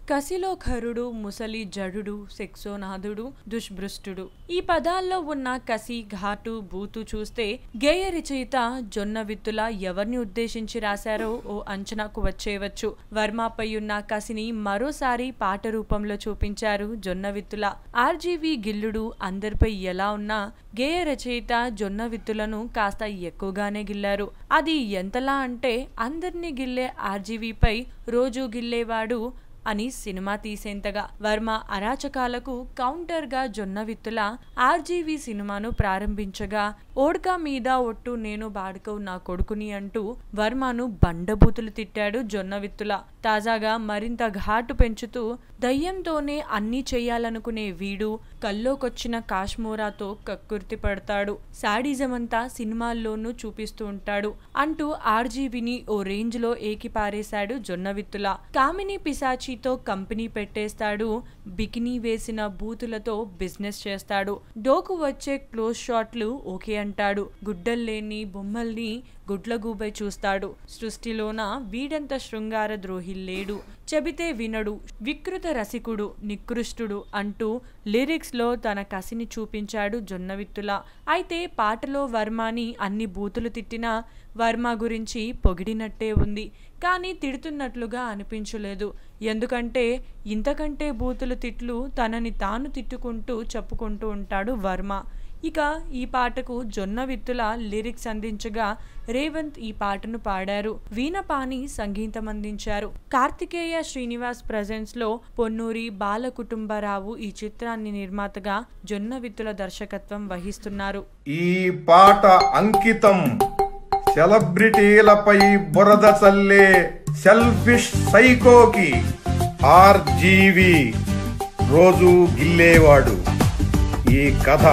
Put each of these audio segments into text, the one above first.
కసిలో ఖరుడు, ముసలి జడుడు, సెక్సోనాథుడు, దుష్భృష్టుడు. ఈ పదాల్లో ఉన్న కసి, ఘాటు, బూతు చూస్తే గేయ రచయిత జొన్నవిత్తుల ఎవరిని ఉద్దేశించి రాశారో ఓ అంచనాకు వచ్చేయవచ్చు. వర్మపై ఉన్న కసిని మరోసారి పాట రూపంలో చూపించారు జొన్నవిత్తుల. ఆర్జీవి గిల్లుడు అందరిపై ఎలా ఉన్నా గేయ రచయిత జొన్నవిత్తులను కాస్త ఎక్కువగానే గిల్లారు. అది ఎంతలా అంటే అందరినీ గిల్లే ఆర్జీవిపై రోజు గిల్లేవాడు అని సినిమా తీసేంతగా. వర్మ అరాచకాలకు కౌంటర్ గా జొన్నవిత్తుల ఆర్జీవి సినిమాను ప్రారంభించగా ఓడ్కా మీద ఒట్టు నేను బాడుకవు నా కొడుకుని అంటూ వర్మను బండబూతులు తిట్టాడు జొన్నవిత్తుల. తాజాగా మరింత ఘాటు పెంచుతూ దయ్యంతోనే అన్నీ చెయ్యాలనుకునే వీడు కల్లోకొచ్చిన కాశ్మోరాతో కక్కుర్తి పడతాడు, సాడిజమంతా సినిమాల్లోనూ చూపిస్తూ ఉంటాడు అంటూ ఆర్జీవిని ఓ రేంజ్ లో ఏకిపారేశాడు జొన్నవిత్తుల. కామిని పిశాచితో కంపెనీ పెట్టేస్తాడు, బికినీ వేసిన బూతులతో బిజినెస్ చేస్తాడు, డోకు వచ్చే క్లోజ్ షాట్లు ఓకే అంటాడు, గుడ్డల్లేని బొమ్మల్ని గుడ్లగూబై చూస్తాడు, సృష్టిలోన వీడంత శృంగార ద్రోహి లేడు, చెబితే వినడు, వికృత రసికుడు, నికృష్టుడు అంటూ లిరిక్స్ లో తన కసిని చూపించాడు జొన్నవిత్తుల. అయితే పాటలో వర్మని అన్ని బూతులు తిట్టినా వర్మ గురించి పొగిడినట్టే ఉంది, కానీ తిడుతున్నట్లుగా అనిపించలేదు. ఎందుకంటే ఇంతకంటే బూతులు తిట్లు తనని తాను తిట్టుకుంటూ చెప్పుకుంటూ ఉంటాడు వర్మ. ఇక ఈ పాటకు జొన్నవిత్తుల లిరిక్స్ అందించగా రేవంత్ ఈ పాటను పాడారు. వీణపాని సంగీతం అందించారు. కార్తికేయ శ్రీనివాస్ ప్రెజెన్స్ లో పొన్నూరి బాలకుటుంబరావు ఈ చిత్రాన్ని నిర్మాతగా జొన్నవిత్తుల దర్శకత్వం వహిస్తున్నారు. ఈ పాట అంకితం సెలబ్రిటీలపై బురద చల్లే సెల్ఫిష్ సైకోకి. ఆర్జీవి రోజు గిల్లేవాడు. ఈ కథ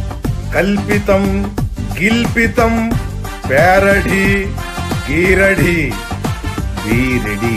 కల్పితం, గిల్పితం, పేరడి, గీరడి, వీరడి.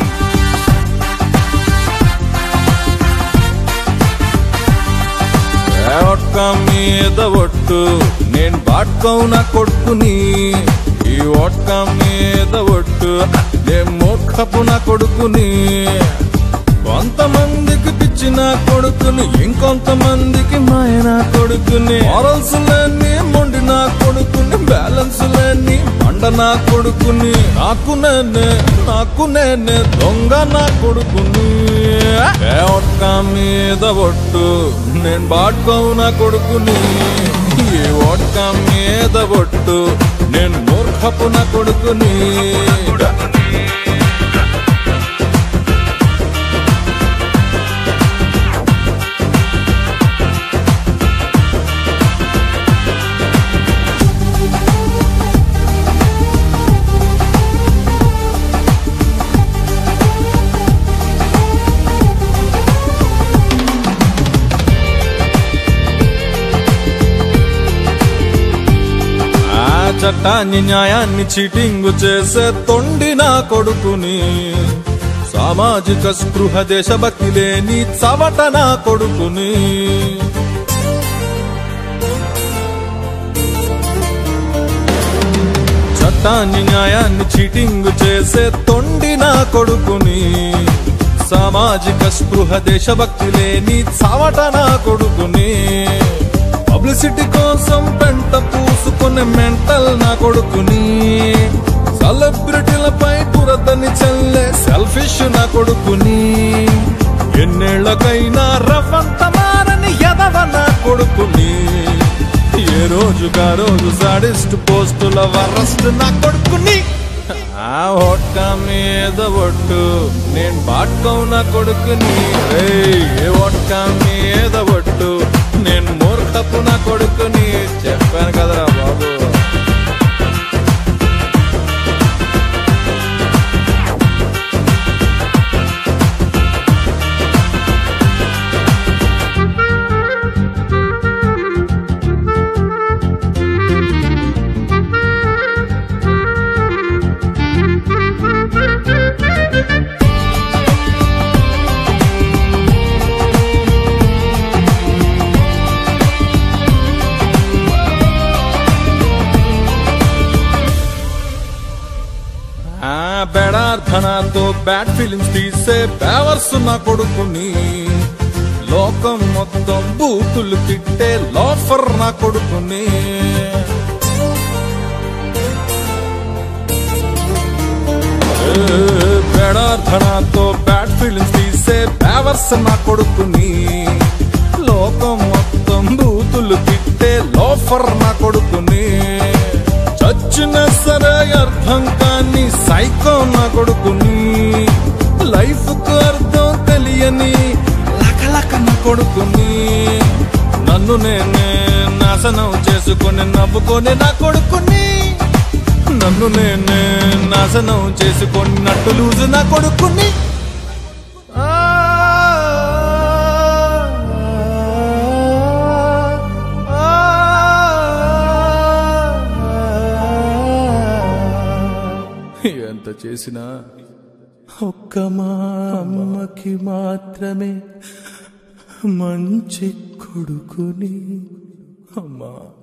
ఒక్క మీద ఒట్టు నేను బాట్కవు నా కొడుకుని, ఈ ఒక్క మీద ఒట్టు నేను మూర్ఖపు నా కొడుకుని. కొంతమందికి పిచ్చి నా కొడుకుని, ఇంకొంతమందికి మాయ నా కొడుకుని, మారల్స్ లేని మొండి నా కొడుకుని, బ్యాలెన్స్ లేని పండ నా కొడుకుని, నాకు నేనే దొంగ నా కొడుకుని. ఒక్క మీద ఒట్టు నేను బాట్కోవు నా కొడుకుని, ఈ ఒక్క మీద ఒట్టు నేను మూర్ఖపు నా కొడుకుని. చట్టాన్ని న్యాయాన్ని చీటింగు చేసే తొండి నా కొడుకుని, సామాజిక స్పృహ దేశభక్తి లేని చవట నా కొడుకుని. చట్టాన్ని న్యాయాన్ని చీటింగు చేసే తొండి నా కొడుకుని, సామాజిక స్పృహ దేశభక్తి లేని చవట నా కొడుకుని. పబ్లిసిటీ కోసం పెంట పూసుకునే మెంటల్ నా కొడుకుని, సెలబ్రిటీలపై బురదని చల్లే సెల్ఫిష్ నా కొడుకుని. ఎన్నేళ్లకైనా రఫంత మారని ఎదవ నా కొడుకుని, ఏ రోజుగా రోజు సాడిస్ట్ పోస్టుల వరస్ట్ నా కొడుకుని. ఆ ఒక్క మీద ఒట్టు నేను బాట్కోవు నా కొడుకుని, ఏ ఒక్క మీద ఒట్టు నేను మూర్ఖపు నా కొడుకుని. చెప్పాను కదరా బాబు. బ్యాడ్ ఫీలింగ్స్ తీసే బేవర్స్ నా కొడుకుని లోకం మొత్తం బూతులు తిట్టే లోఫర్ నా కొడుకుని బేడార్థనాతో బ్యాడ్ ఫీలింగ్స్ తీసే బేవర్స్ నా కొడుకుని లోకం మొత్తం బూతులు తిట్టే లోఫర్ నా కొడుకుని చచ్చిన సరే అర్థం కాని సైకో నా కొడుకుని లైఫ్ కు అర్థం తెలియని లకలక నా కొడుకుని నన్ను నేనే నాశనం చేసుకొని నవ్వుకొని నా కొడుకుని నన్ను నేనే నాశనం చేసుకొని నట్టు లూజు నా కొడుకుని ఎంత చేసినా ఒక్క మా అమ్మకి మాత్రమే మంచి కొడుకుని అమ్మా